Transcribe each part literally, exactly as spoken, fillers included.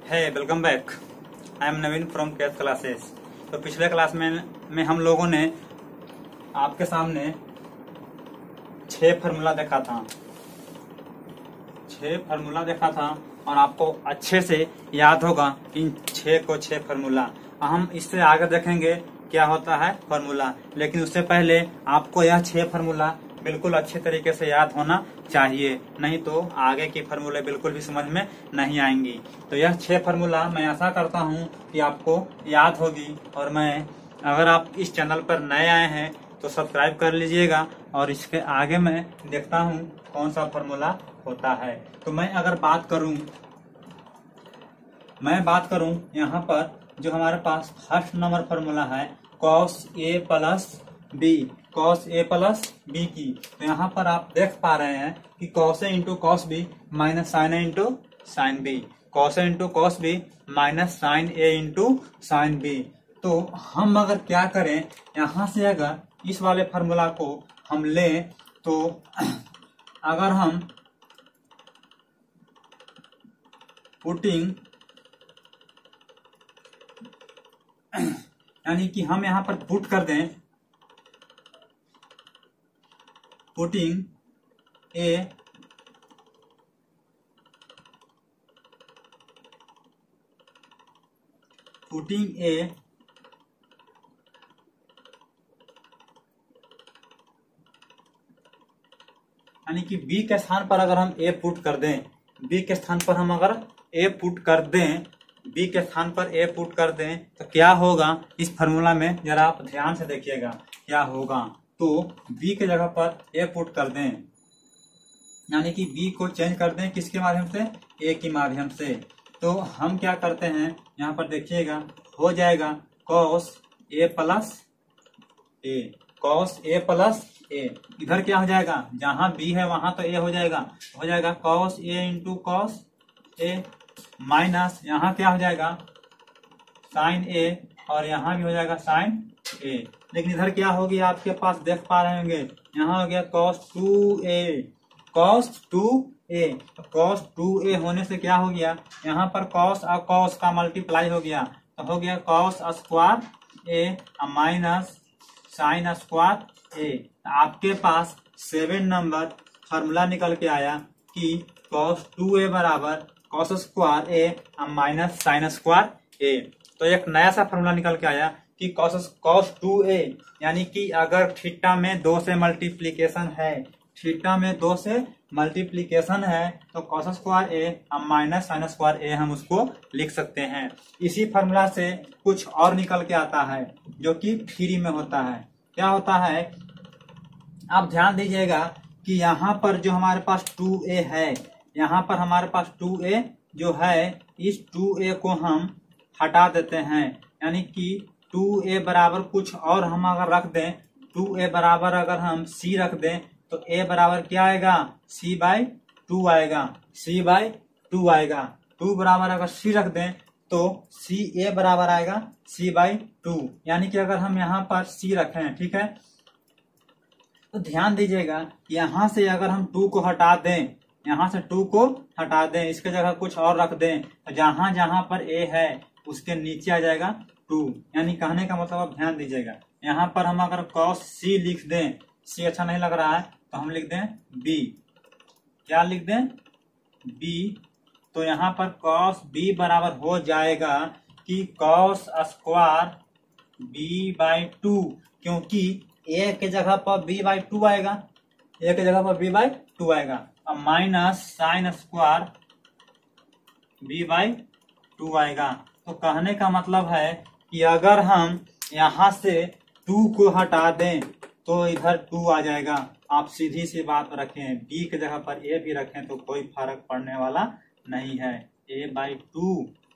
है welcome back. I am Naveen from Kaith classes. तो पिछले क्लास में में हम लोगों ने आपके सामने छह फार्मूला देखा था छह फार्मूला देखा था और आपको अच्छे से याद होगा इन छह को छह फार्मूला। हम इससे आगे देखेंगे क्या होता है फार्मूला, लेकिन उससे पहले आपको यह छह फार्मूला बिल्कुल अच्छे तरीके से याद होना चाहिए, नहीं तो आगे की फार्मूले बिल्कुल भी समझ में नहीं आएंगी। तो यह छह फार्मूला मैं आशा करता हूं कि आपको याद होगी। और मैं अगर आप इस चैनल पर नए आए हैं तो सब्सक्राइब कर लीजिएगा और इसके आगे मैं देखता हूं कौन सा फार्मूला होता है। तो मैं अगर बात करूं मैं बात करूं यहाँ पर जो हमारे पास फर्स्ट नंबर फार्मूला है cos A plus B cos A plus B की। तो यहाँ पर आप देख पा रहे हैं कि cos A into cos B minus sine A into sine B, cos A into cos B minus sine A into sine B. तो हम अगर क्या करें, यहाँ से अगर इस वाले फार्मूला को हम लें तो अगर हम पुटिंग यानी कि हम यहाँ पर पुट कर दें पुटिंग ए पुटिंग ए यानी कि बी के स्थान पर अगर हम ए पुट कर दें बी के स्थान पर हम अगर ए पुट कर दें बी के स्थान पर ए पुट कर दें तो क्या होगा इस फार्मूला में, जरा आप ध्यान से देखिएगा क्या होगा। तो बी के जगह पर ए पुट कर दें यानी कि बी को चेंज कर दें किसके माध्यम से, ए के माध्यम से। तो हम क्या करते हैं यहाँ पर देखिएगा, हो जाएगा cos A plus A cos A plus A. इधर क्या हो जाएगा, जहां बी है वहां तो ए हो जाएगा हो जाएगा cos A into cos A minus यहाँ क्या हो जाएगा साइन ए और यहाँ भी हो जाएगा साइन ए। लेकिन इधर क्या होगी आपके पास देख पा रहे होंगे, यहाँ हो गया cos two A cos two A. Cos two A होने से क्या हो गया, यहाँ पर कॉस और कॉस का मल्टीप्लाई हो गया तो हो गया cos square A minus sine square A. आपके पास सेवन नंबर फार्मूला निकल के आया कि कॉस टू ए बराबर cos square A minus sine square A. तो एक नया सा फार्मूला निकल के आया कि कॉस कॉस टू ए यानी कि अगर थीटा में दो से मल्टीप्लीकेशन है थीटा में दो से मल्टीप्लीकेशन है तो cos square A minus sine square A हम उसको लिख सकते हैं। इसी फार्मूला से कुछ और निकल के आता है जो कि फ्री में होता है। क्या होता है आप ध्यान दीजिएगा कि यहाँ पर जो हमारे पास टू ए है, यहाँ पर हमारे पास टू ए जो है, इस टू ए को हम हटा देते हैं यानी कि टू ए बराबर कुछ और हम अगर रख दें, टू ए बराबर अगर हम सी रख दें तो ए बराबर क्या आएगा, सी बाई टू आएगा सी बाई टू आएगा। टू बराबर अगर सी रख दें तो सी ए बराबर आएगा सी बाई टू। यानी कि अगर हम यहाँ पर सी रखें, ठीक है, तो ध्यान दीजिएगा यहाँ से अगर हम टू को हटा दें यहाँ से टू को हटा दें इसके जगह कुछ और रख दें तो जहां जहां पर ए है उसके नीचे आ जाएगा टू। यानी कहने का मतलब आप ध्यान दीजिएगा, यहाँ पर हम अगर कॉस सी लिख दें, सी अच्छा नहीं लग रहा है तो हम लिख दें बी। क्या लिख दें, बी। तो यहाँ पर कॉस बी बराबर हो जाएगा कि cos square B by two, क्योंकि ए के जगह पर बी बाई टू आएगा ए के जगह पर बी बाई टू आएगा minus sine square B by two आएगा। तो कहने का मतलब है कि अगर हम यहाँ से टू को हटा दें तो इधर टू आ जाएगा। आप सीधी सी बात रखें, बी के जगह पर ए भी रखें तो कोई फर्क पड़ने वाला नहीं है, ए बाई टू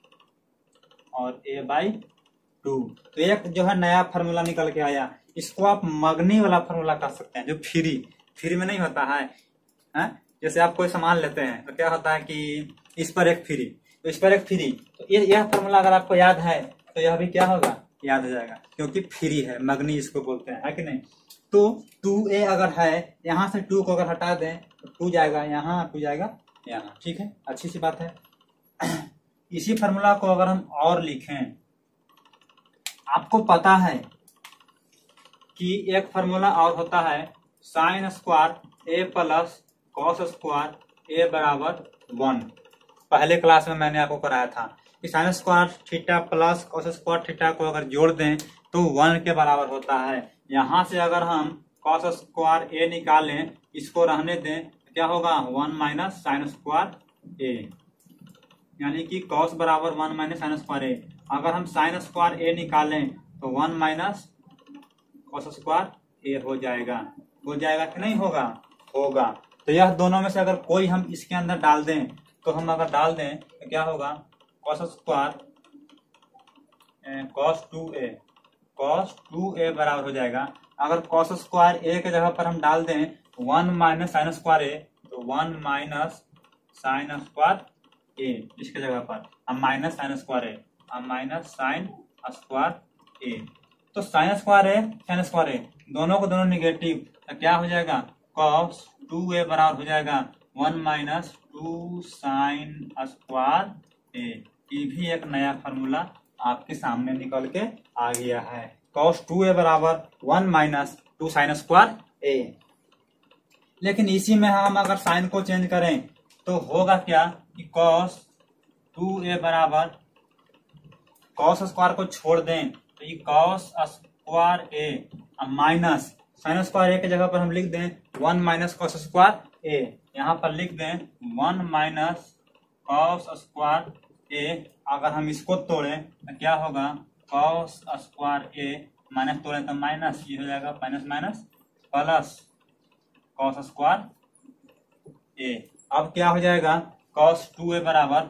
और ए बाई टू। तो एक जो है नया फार्मूला निकल के आया, इसको आप मगनी वाला फार्मूला कर सकते हैं जो फ्री फ्री में नहीं होता है, है? जैसे आप कोई सामान लेते हैं तो क्या होता है कि इस पर एक फ्री तो इस पर एक फ्री, तो ये यह फार्मूला अगर आपको याद है तो यह भी क्या होगा, याद हो जाएगा क्योंकि फ्री है, मगनी इसको बोलते हैं, है कि नहीं। तो टू ए अगर है यहाँ से टू को अगर हटा दें तो टू जाएगा यहाँ, टू जाएगा यहाँ, ठीक है, अच्छी सी बात है। इसी फॉर्मूला को अगर हम और लिखें, आपको पता है कि एक फॉर्मूला और होता है sine square A plus cos square A बराबर वन। पहले क्लास में मैंने आपको कराया था कि sine square theta plus cos square theta को अगर जोड़ दें तो वन के बराबर होता है। यहाँ से अगर हम कॉस स्क्वायर ए निकालें, इसको रहने दें, तो क्या होगा one minus sine square A, यानी कि कॉस बराबर one minus sine square A. अगर हम साइन स्क्वायर ए निकालें तो one minus cos square A हो जाएगा। हो जाएगा कि नहीं होगा? होगा। तो यह दोनों में से अगर कोई हम इसके अंदर डाल दें, तो हम अगर डाल दें तो क्या होगा cos square cos two A, cos two A बराबर हो जाएगा। अगर कॉस स्क्वायर ए के जगह पर हम डाल दें one minus sine square A, तो one minus sine square A, इसके जगह पर हम माइनस साइन स्क्वायर ए, हम माइनस साइन स्क्वायर ए। तो sine square A sine square A दोनों को दोनों निगेटिव, तो क्या हो जाएगा कॉस टू ए बराबर हो जाएगा one minus two sine square A. ये भी एक नया फॉर्मूला आपके सामने निकल के आ गया है। कॉस टू ए बराबर one minus two sine square A. लेकिन इसी में हम अगर साइन को चेंज करें तो होगा क्या कि कॉस टू ए बराबर कॉस स्क्वायर को छोड़ दें तो ये cos square A minus sine square A के जगह पर हम लिख दें one minus cos square A. यहाँ पर लिख दें one minus cos square A. अगर हम इसको तोड़ें तो क्या होगा कॉस स्क्वायर ए माइनस तोड़ें तो माइनस, ये हो जाएगा minus minus plus cos square A. अब क्या हो जाएगा कॉस टू ए बराबर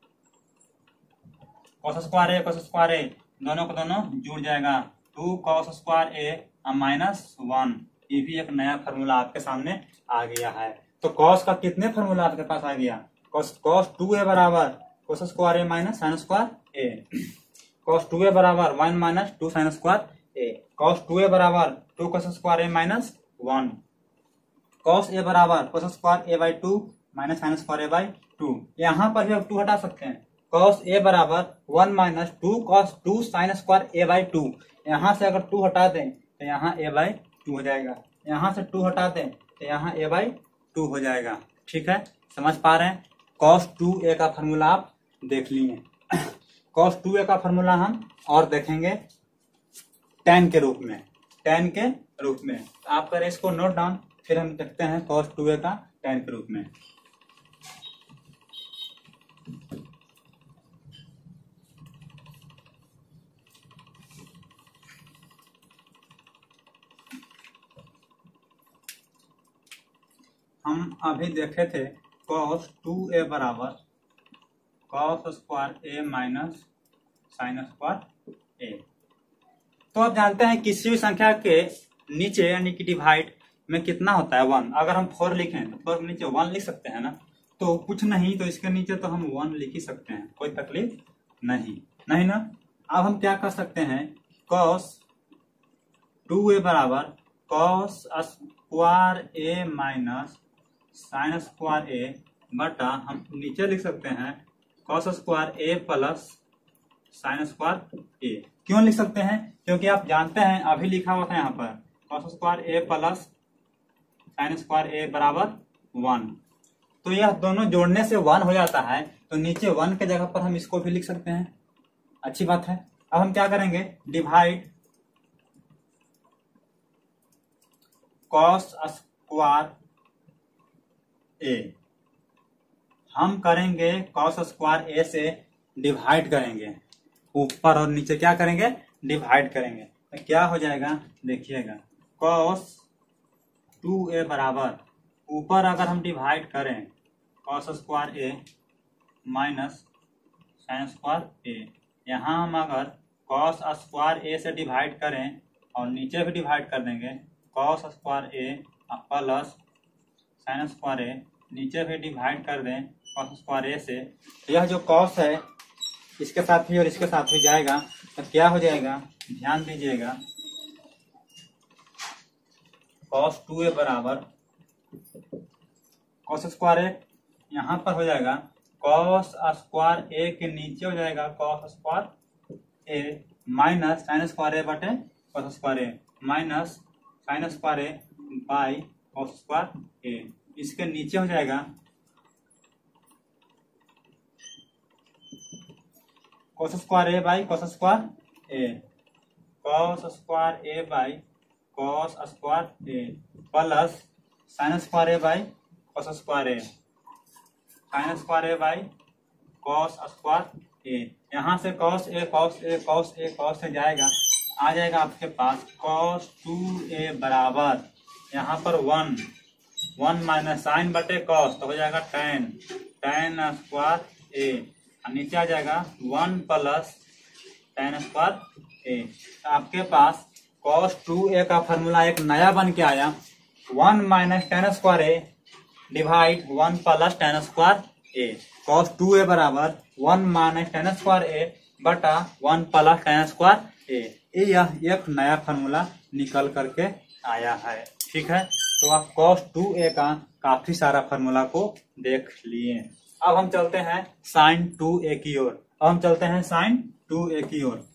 cos square A cos square A दोनों को दोनों जुड़ जाएगा two cos square A minus one. ये भी एक नया फॉर्मूला आपके सामने आ गया है। तो कॉस का कितने फॉर्मूला आपके पास आ गया? कॉस कॉस टू ए बराबर cos square A minus sine square A, cos two A बराबर one minus two sine square A, cos two A बराबर two cos square A minus one, cos A बराबर cos square A by two minus sine square A by two. यहाँ पर भी आप to हटा सकते हैं। कॉस ए बराबर one minus two cos two sine square A by two. यहाँ से अगर टू हटा दें तो यहाँ ए बाई टू हो जाएगा, यहाँ से टू हटा दें तो यहाँ ए बाई टू हो जाएगा। ठीक है, समझ पा रहे हैं? कॉस टू ए का फॉर्मूला आप देख लिए। कॉस टू ए का फॉर्मूला हम और देखेंगे टेन के रूप में, टेन के रूप में। आप करें इसको नोट डाउन, फिर हम देखते हैं कॉस टू ए का टेन के रूप में। हम अभी देखे थे कॉस टू ए बराबर cos square A minus sine square A. तो आप जानते हैं किसी भी संख्या के नीचे यानी कि डिवाइड में कितना होता है वन। अगर हम फोर लिखें तो फोर के नीचे वन लिख सकते हैं ना, तो कुछ नहीं तो इसके नीचे तो हम वन लिख ही सकते हैं, कोई तकलीफ नहीं नहीं ना। अब हम क्या कर सकते हैं कॉस टू ए बराबर cos square A minus sine square A बटा हम नीचे लिख सकते हैं cos square A plus sine square A. क्यों लिख सकते हैं? क्योंकि आप जानते हैं अभी लिखा हुआ था यहाँ पर cos square A plus sine square A बराबर वन। तो यह दोनों जोड़ने से वन हो जाता है, तो नीचे वन के जगह पर हम इसको भी लिख सकते हैं। अच्छी बात है। अब हम क्या करेंगे डिवाइड कॉस स्क्वायर ए, हम करेंगे कॉस स्क्वायर ए से डिवाइड करेंगे, ऊपर और नीचे क्या करेंगे डिवाइड करेंगे। तो क्या हो जाएगा देखिएगा कॉस टू ए बराबर ऊपर अगर हम डिवाइड करें cos square A minus sine square A, यहाँ हम अगर कॉस स्क्वायर ए से डिवाइड करें और नीचे भी डिवाइड कर देंगे cos square A plus sine square A, नीचे भी डिवाइड कर दें कॉस स्क्वायर ए से, तो यह जो कॉस है इसके साथ भी और इसके साथ भी जाएगा, तो क्या हो जाएगा ध्यान दीजिएगा कॉस टू ए बराबर कॉस स्क्वायर ए यहाँ पर हो जाएगा कॉस स्क्वायर ए के नीचे हो जाएगा cos square A minus sine square A बटे cos square A minus sine square A by cos square A. इसके नीचे हो जाएगा cos square A by cos square A cos square A by cos square A plus sine square A by cos square A sine square A by cos square A. यहाँ से cos A cos A cos A cos से जाएगा, आ जाएगा आपके पास cos two A बराबर यहाँ पर वन वन माइनस साइन बटे कॉस तो हो जाएगा टेन टेन स्क्वायर ए, नीचे आ जाएगा one plus tan square A. आपके पास कॉस टू ए का फॉर्मूला एक नया बन के आया one minus tan square A divide one plus tan square A. Cos two A बराबर one minus tan square A बटा one plus tan square A. यह एक नया फॉर्मूला निकल करके आया है। ठीक है, तो आप कॉस टू ए का काफी सारा फॉर्मूला को देख लिए। अब हम चलते हैं साइन टू ए की ओर। अब हम चलते हैं साइन टू ए की ओर।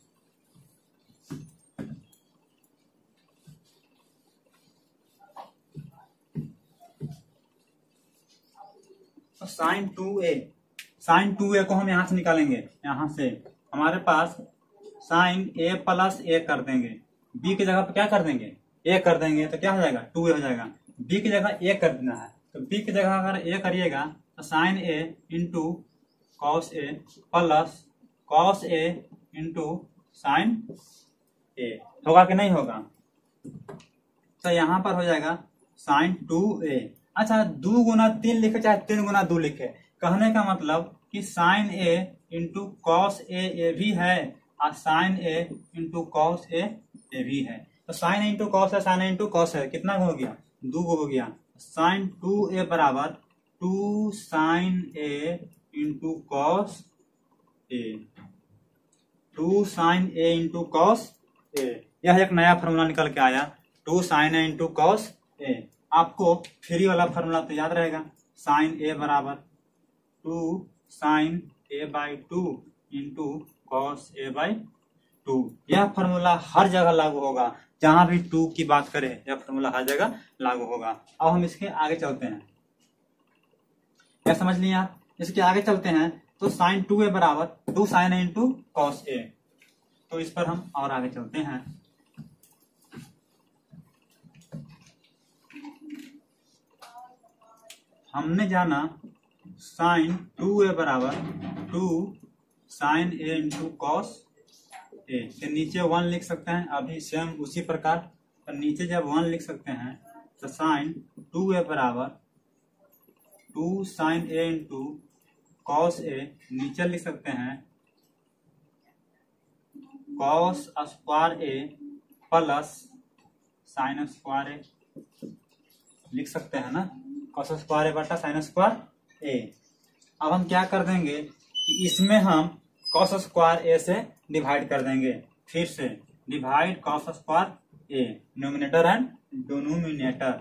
तो sine two A sine two A को हम यहां से निकालेंगे। यहां से हमारे पास साइन ए प्लस ए कर देंगे, बी की जगह पर क्या कर देंगे ए कर देंगे, तो क्या हो जाएगा टू ए हो जाएगा। बी की जगह ए कर देना है, तो बी की जगह अगर ए करिएगा तो sine A into cos A plus cos A into sine A होगा कि नहीं होगा। तो यहाँ पर हो जाएगा साइन टू ए। अच्छा, दो गुना तीन लिखे चाहे तीन गुना दो लिखे, कहने का मतलब कि sine A into cos A A भी है और sine A into cos A A भी है। तो साइन इंटू कॉस है साइन इंटू कॉस है, कितना हो गया दो हो गया। साइन टू ए बराबर two sine A into cos A two sine A into cos A. यह एक नया फॉर्मूला निकल के आया two sine A into cos A. आपको फ्री वाला फॉर्मूला तो याद रहेगा, साइन ए बराबर two sine A by two into cos A by two. यह फॉर्मूला हर जगह लागू होगा, जहां भी टू की बात करें यह फॉर्मूला हर जगह लागू होगा। अब हम इसके आगे चलते हैं, क्या समझ लिए आप। इसके आगे चलते हैं तो साइन टू ए बराबर two sine A into cos A. तो इस पर हम और आगे चलते हैं। हमने जाना साइन टू ए बराबर two sine A into cos A के नीचे वन लिख सकते हैं। अभी सेम उसी प्रकार तो नीचे जब वन लिख सकते हैं तो साइन टू ए बराबर two sine A into cos A, नीचे लिख सकते हैं cos square A plus sine square A लिख सकते हैं ना, कॉस स्क्वायर ए बटा साइन स्क्वायर ए। अब हम क्या कर देंगे कि इसमें हम कॉस स्क्वायर ए से डिवाइड कर देंगे। फिर से divide cos square A, numerator and denominator,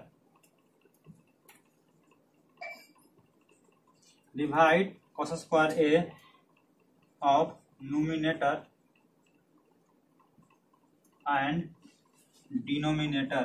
divide cos square A of numerator and denominator,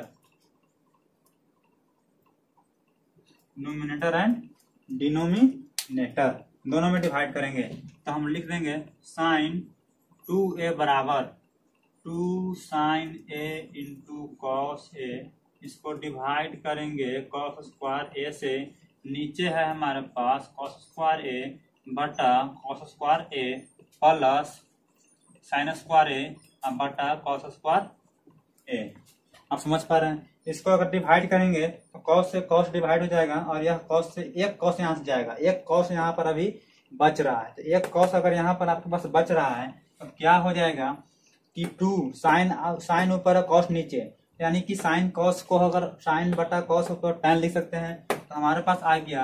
numerator and denominator दोनों में डिवाइड करेंगे। तो हम लिख देंगे साइन टू ए बराबर two sine A into cos A, इसको डिवाइड करेंगे कॉस स्क्वायर ए से, नीचे है हमारे पास कॉस स्क्वायर ए बटा cos square A plus sine square A बटा कॉस स्क्वायर ए। आप समझ पा रहे हैं। इसको अगर डिवाइड करेंगे तो कॉस से कॉस डिवाइड हो जाएगा और यह कॉस से एक कॉस यहाँ से जाएगा, एक कॉस यहाँ पर अभी बच रहा है। तो एक कॉस अगर यहाँ पर आपके पास बच रहा है तो क्या हो जाएगा कि टू साइन साइन ऊपर है कॉस नीचे, यानी कि साइन कॉस को अगर साइन बटा कॉस ऊपर टेन लिख सकते हैं। तो हमारे पास आ गया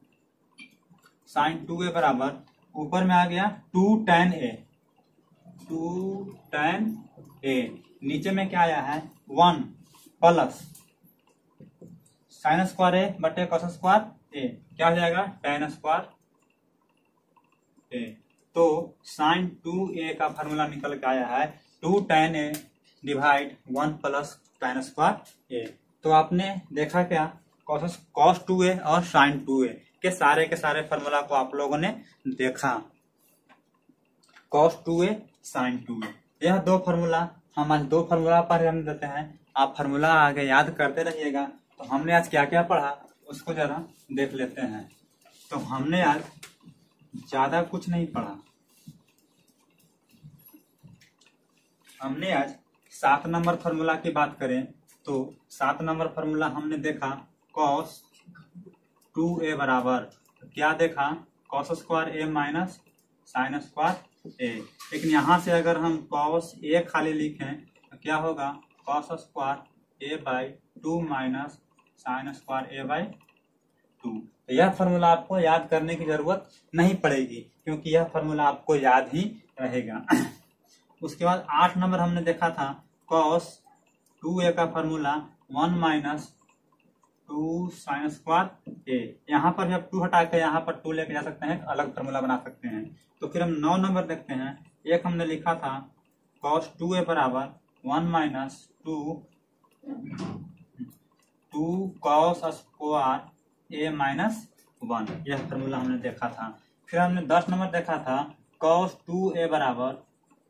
साइन टू ए बराबर ऊपर में आ गया two tan A two tan A, नीचे में क्या आया है one plus sine square A बटे कॉस स्क्वायर ए, क्या हो जाएगा टेन स्क्वायर ए। तो साइन टू ए का फॉर्मूला निकल के आया है two tan A divide one plus tan square A. तो आपने देखा क्या, कॉस टू ए और साइन टू ए के सारे के सारे फॉर्मूला को आप लोगों ने देखा। Cos two A sine two A, यह दो फॉर्मूला हम आज दो फॉर्मूला पर हम देते हैं। आप फॉर्मूला आगे याद करते रहिएगा। तो हमने आज क्या क्या पढ़ा उसको जरा देख लेते हैं। तो हमने आज ज्यादा कुछ नहीं पढ़ा। हमने आज सात नंबर फॉर्मूला की बात करें तो सात नंबर फॉर्मूला हमने देखा कॉस टू ए बराबर क्या देखा, cos square A minus sine square A. लेकिन यहाँ से अगर हम कॉस ए खाली लिखें तो क्या होगा, cos square A by two minus sine square A by two. तो यह फॉर्मूला आपको याद करने की जरूरत नहीं पड़ेगी क्योंकि यह फॉर्मूला आपको याद ही रहेगा। उसके बाद आठ नंबर हमने देखा था कॉस टू ए का formula one minus two sine square A. यहाँ पर जब टू हटा के यहाँ पर टू लेके जा सकते हैं, अलग फॉर्मूला बना सकते हैं। तो फिर हम नौ नंबर देखते हैं। एक हमने लिखा था कॉस टू ए बराबर one minus two two cos square A minus one, यह फॉर्मूला हमने देखा था। फिर हमने दस नंबर देखा था कॉस टू ए बराबर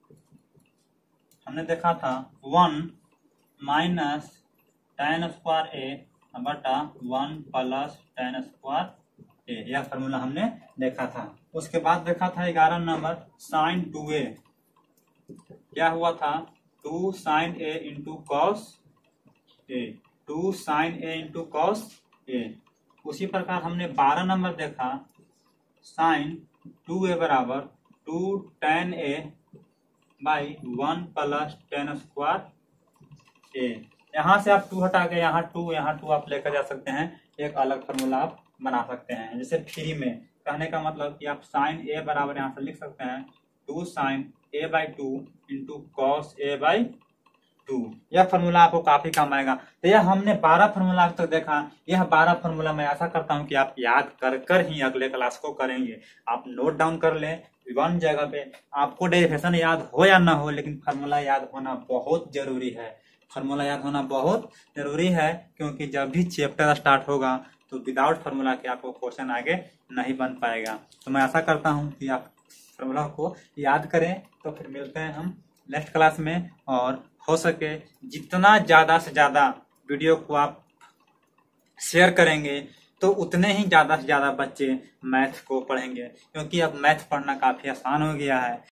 हमने देखा था one minus tan square A बटा one plus tan square A, यह फॉर्मूला हमने देखा था। उसके बाद देखा था ग्यारह नंबर साइन टू ए, क्या हुआ था, two sine A into cos A, two sine A into cos A. उसी प्रकार हमने बारह नंबर देखा साइन टू ए बराबर two tan A by one plus tan square A. यहाँ से आप टू हटा के यहाँ टू यहाँ टू आप लेकर जा सकते हैं, एक अलग फॉर्मूला आप बना सकते हैं। जैसे फ्री में कहने का मतलब कि आप साइन ए बराबर यहाँ से लिख सकते हैं two sine A by two into cos A by two. यह फॉर्मूला आपको काफी काम आएगा। तो यह हमने बारह फॉर्मूला अब तक देखा। यह बारह फॉर्मूला मैं ऐसा करता हूँ कि आप याद कर कर ही अगले क्लास को करेंगे। आप नोट डाउन कर लें वन जगह पे। आपको डेरिवेशन याद हो या ना हो, लेकिन फार्मूला याद होना बहुत जरूरी है। फार्मूला याद होना बहुत जरूरी है क्योंकि जब भी चैप्टर स्टार्ट होगा तो विदाउट फार्मूला के आपको क्वेश्चन आगे नहीं बन पाएगा। तो मैं ऐसा करता हूँ कि आप फार्मूला को याद करें। तो फिर मिलते हैं हम नेक्स्ट क्लास में, और हो सके जितना ज्यादा से ज्यादा वीडियो को आप शेयर करेंगे तो उतने ही ज्यादा से ज्यादा बच्चे मैथ को पढ़ेंगे, क्योंकि अब मैथ पढ़ना काफी आसान हो गया है।